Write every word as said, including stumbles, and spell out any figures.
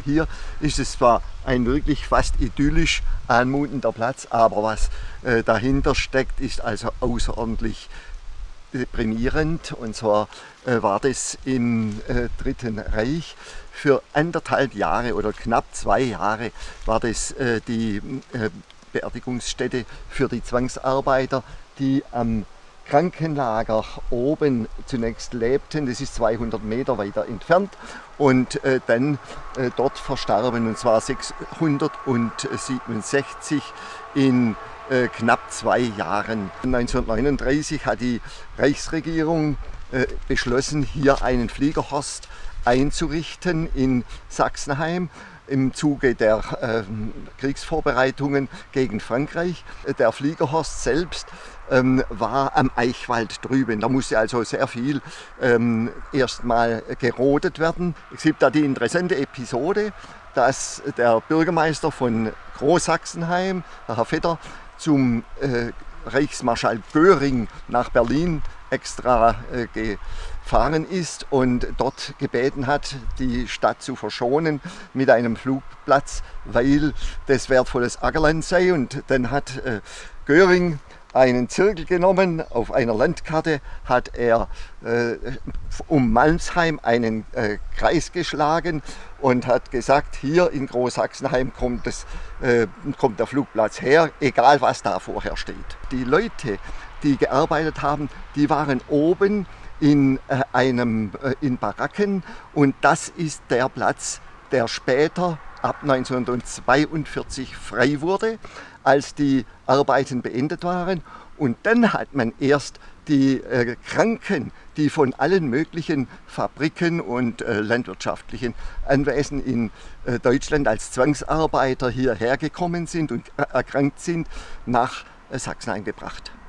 Hier ist es zwar ein wirklich fast idyllisch anmutender Platz, aber was äh, dahinter steckt, ist also außerordentlich deprimierend. Und zwar äh, war das im äh, Dritten Reich für anderthalb Jahre oder knapp zwei Jahre war das äh, die äh, Beerdigungsstätte für die Zwangsarbeiter, die am Krankenlager oben zunächst lebten, das ist zweihundert Meter weiter entfernt, und äh, dann äh, dort verstarben, und zwar sechshundertsiebenundsechzig in äh, knapp zwei Jahren. neunzehnhundertneununddreißig hat die Reichsregierung äh, beschlossen, hier einen Fliegerhorst einzurichten in Sachsenheim im Zuge der äh, Kriegsvorbereitungen gegen Frankreich. Der Fliegerhorst selbst ähm, war am Eichwald drüben. Da musste also sehr viel ähm, erstmal gerodet werden. Es gibt da die interessante Episode, dass der Bürgermeister von Großsachsenheim, Herr Vetter, zum äh, Reichsmarschall Göring nach Berlin extra äh, gefahren ist und dort gebeten hat, die Stadt zu verschonen mit einem Flugplatz, weil das wertvolles Ackerland sei. Und dann hat äh, Göring einen Zirkel genommen, auf einer Landkarte hat er äh, um Malmsheim einen äh, Kreis geschlagen und hat gesagt, hier in Großsachsenheim kommt, das, äh, kommt der Flugplatz her, egal was da vorher steht. Die Leute, die gearbeitet haben, die waren oben in, äh, einem, äh, in Baracken, und das ist der Platz, der später ab neunzehnhundertzweiundvierzig frei wurde, als die Arbeiten beendet waren. Und dann hat man erst die äh, Kranken, die von allen möglichen Fabriken und äh, landwirtschaftlichen Anwesen in äh, Deutschland als Zwangsarbeiter hierher gekommen sind und äh, erkrankt sind, nach äh, Sachsenheim gebracht.